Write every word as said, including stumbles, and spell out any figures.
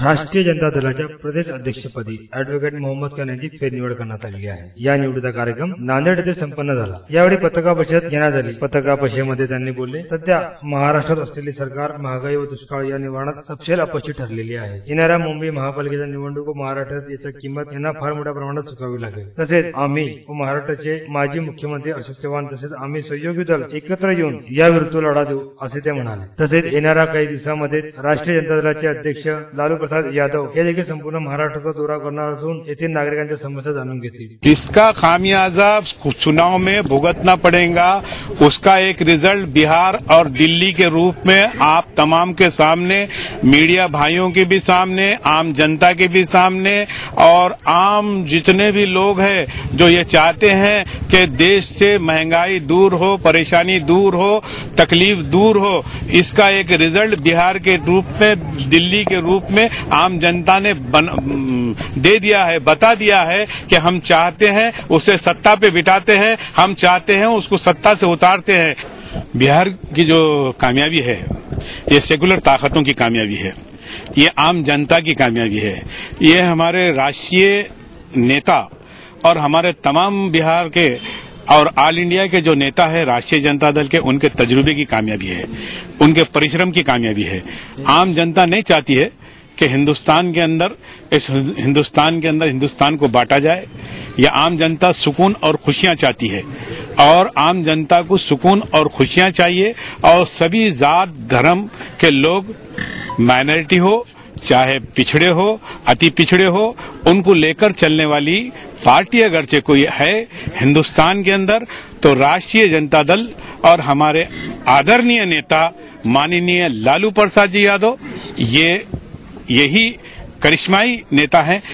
राष्ट्रीय जनता दलाच्या प्रदेश अध्यक्षपदी अॅडव्होकेट मोहम्मद खान यांची फेरनिवड करण्यात आली आहे। या निवडीचा कार्यक्रम नांदेड येथे संपन्न झाला। यावेळी पत्रकार परिषद घेण्यात आली। पत्रकार परिषदेमध्ये त्यांनी बोलले, सध्या महाराष्ट्रात असलेली सरकार महागाई व दुष्काळ या निवारणात सपशेल अपयशी ठरलेली आहे। येणाऱ्या मुंबई महापालिकेच्या निवडणूक व महाराष्ट्रात याची किंमत यांना फार मोठ्या प्रमाणात चुकावी लागेल। तसेच आम्ही व महाराष्ट्राचे माजी मुख्यमंत्री अशोक चव्हाण तसेच आम्ही सहयोगी दल एकत्र येऊन या विरुद्ध लढा देऊ असे ते म्हणाले। तसेच येणाऱ्या काही दिवसांमध्ये राष्ट्रीय जनता दलाचे अध्यक्ष लालू प्रसाद यादव हे देखील संपूर्ण महाराष्ट्राचा दौरा करणार असून येथील नागरिकांच्या समस्या जाणून घेतील। इसका खामियाजा चुनाव में भुगतना पड़ेगा। उसका एक रिजल्ट बिहार और दिल्ली के रूप में आप तमाम के सामने, मीडिया भाइयों के भी सामने, आम जनता के भी सामने और आम जितने भी लोग हैं जो ये चाहते हैं कि देश से महंगाई दूर हो, परेशानी दूर हो, तकलीफ दूर हो, इसका एक रिजल्ट बिहार के रूप में, दिल्ली के रूप में आम जनता ने बन, दे दिया है, बता दिया है कि हम चाहते हैं उसे सत्ता पे बिठाते हैं, हम चाहते हैं उसको सत्ता से उतारते हैं। बिहार की जो कामयाबी है ये सेकुलर ताकतों की कामयाबी है, ये आम जनता की कामयाबी है, ये हमारे राष्ट्रीय नेता और हमारे तमाम बिहार के और ऑल इंडिया के जो नेता है राष्ट्रीय जनता दल के, उनके तजुर्बे की कामयाबी है, उनके परिश्रम की कामयाबी है। आम जनता नहीं चाहती है कि हिंदुस्तान के अंदर इस हिंदुस्तान के अंदर हिंदुस्तान को बांटा जाए। या आम जनता सुकून और खुशियां चाहती है और आम जनता को सुकून और खुशियां चाहिए और सभी जात धर्म के लोग, माइनॉरिटी हो चाहे पिछड़े हो, अति पिछड़े हो, उनको लेकर चलने वाली पार्टी अगर से कोई है हिंदुस्तान के अंदर तो राष्ट्रीय जनता दल और हमारे आदरणीय नेता माननीय लालू प्रसाद जी यादव, ये यही करिश्माई नेता हैं।